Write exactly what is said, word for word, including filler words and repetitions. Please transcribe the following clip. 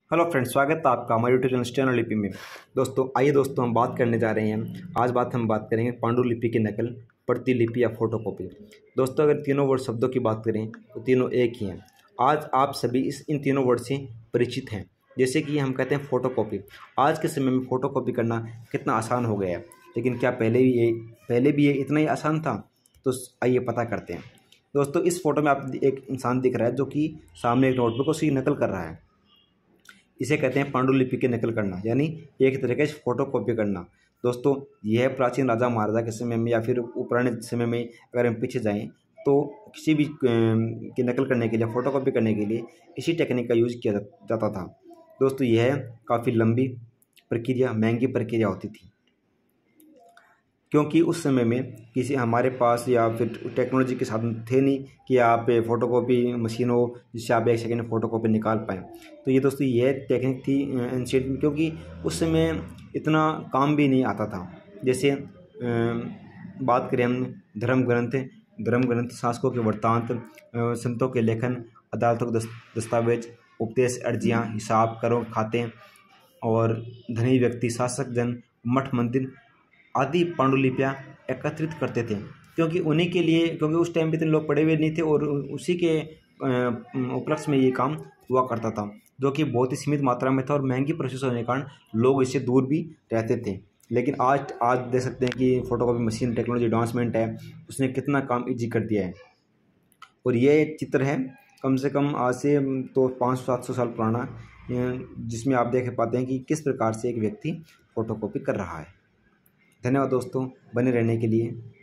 Hello friends, स्वागत है आपका हमारे यूट्यूब चैनल लिपि में। दोस्तों आइए दोस्तों हम बात करने जा रहे हैं। आज बात हम बात करेंगे पांडुलिपि की नकल, प्रतिलिपि या फोटोकॉपी। दोस्तों अगर तीनों वर्ड शब्दों की बात करें तो तीनों एक ही हैं। आज आप सभी इस इन तीनों वर्ड से परिचित हैं। जैसे कि हम कहते हैं फोटोकॉपी। आज के समय में फोटोकॉपी करना कितना आसान हो गया है, लेकिन क्या पहले भी ये पहले भी ये इतना ही आसान था? तो आइए पता करते हैं। दोस्तों इस फोटो में आप एक इंसान दिख रहा है जो कि सामने एक नोटबुक उसकी नकल कर रहा है। इसे कहते हैं पांडुलिपि की नकल करना, यानी एक तरीके से फोटो कॉपी करना। दोस्तों यह प्राचीन राजा महाराजा के समय में या फिर पुराने समय में अगर हम पीछे जाएं तो किसी भी की नकल करने के लिए, फोटो कॉपी करने के लिए इसी टेक्निक का यूज़ किया जाता था। दोस्तों यह काफ़ी लंबी प्रक्रिया, महंगी प्रक्रिया होती थी, क्योंकि उस समय में किसी हमारे पास या फिर टेक्नोलॉजी के साधन थे नहीं कि आप फ़ोटोकॉपी मशीन हो जिससे आप एक सेकंड में फ़ोटोकॉपी निकाल पाएँ। तो ये दोस्तों ये टेक्निक थी एंशिएंट में, क्योंकि उस समय इतना काम भी नहीं आता था। जैसे बात करें हम धर्म ग्रंथ धर्म ग्रंथ शासकों के वृत्तांत, संतों के लेखन, अदालतों के दस्तावेज, उपदेश, अर्जियाँ, हिसाब, करों, खाते और धनी व्यक्ति, शासक जन, मठ मंदिर आदि पांडुलिपियाँ एकत्रित करते थे, क्योंकि उन्हीं के लिए क्योंकि उस टाइम पे इतने लोग पढ़े हुए नहीं थे और उसी के उपलक्ष्य में ये काम हुआ करता था, जो कि बहुत ही सीमित मात्रा में था और महंगी प्रोसेस होने के कारण लोग इससे दूर भी रहते थे। लेकिन आज आज देख सकते हैं कि फ़ोटोकॉपी मशीन टेक्नोलॉजी एडवांसमेंट है, उसने कितना काम ईजी कर दिया है। और ये चित्र है कम से कम आज से तो पाँच सौ सात सौ साल पुराना, जिसमें आप देख पाते हैं कि किस प्रकार से एक व्यक्ति फ़ोटोकॉपी कर रहा है। धन्यवाद दोस्तों, बने रहने के लिए।